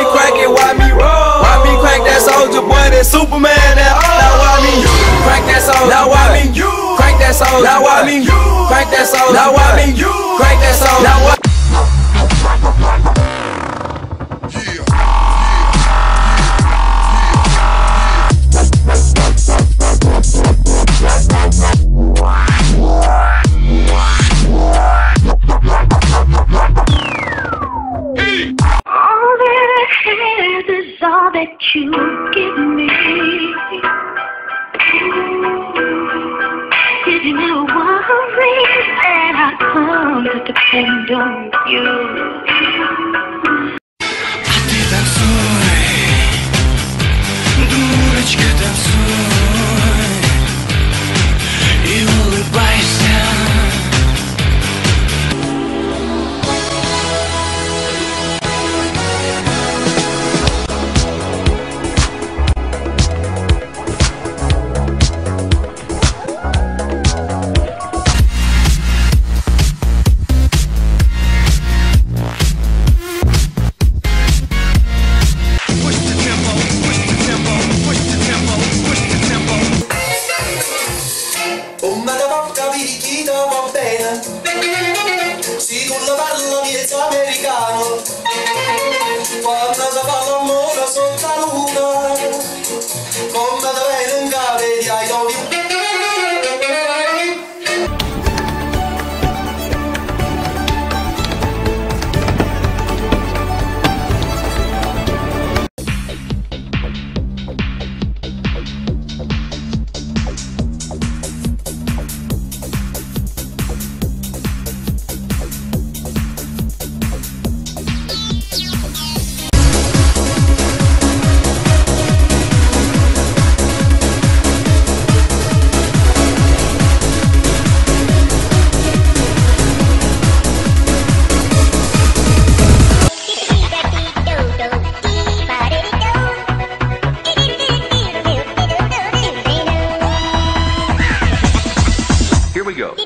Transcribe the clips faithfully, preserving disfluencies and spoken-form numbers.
me crack it, why me roll? Why me crack that soldier boy, that Superman, that oh. Now why me crack that soldier? Now why me crack that soldier? Now why me crack that soldier? Now why me crack that soldier? Now why? All that you give me, did you never worry that I come to depend on you? А ты танцуй, дурочка, танцуй и улыбайся. Si tu la parla miezza americano, quando si fa l'amore sotto la luna, come da bene in cave di I love you. Here we go.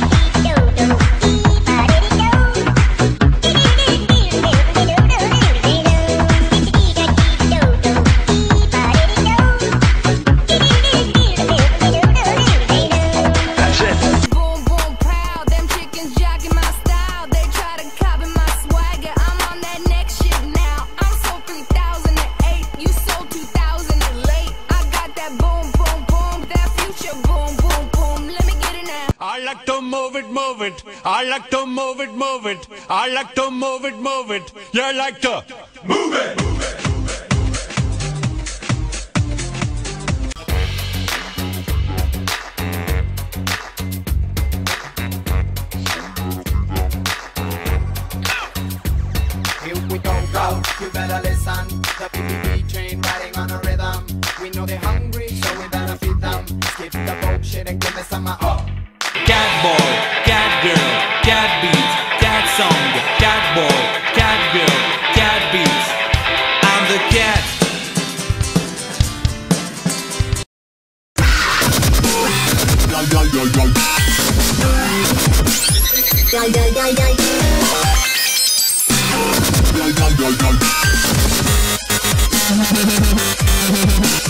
I like to move it, move it. I like to move it, move it. I like to move it, move it. You like to move it, move it. Here we go, go. You better listen. The P P P train riding on a rhythm. We know they're hungry, so we better feed them. Skip the bullshit and give me some of oh. Cat boy, cat girl, cat beats, cat song, cat boy, cat girl, cat beats. I'm the cat. Yo, yo, yo, yo.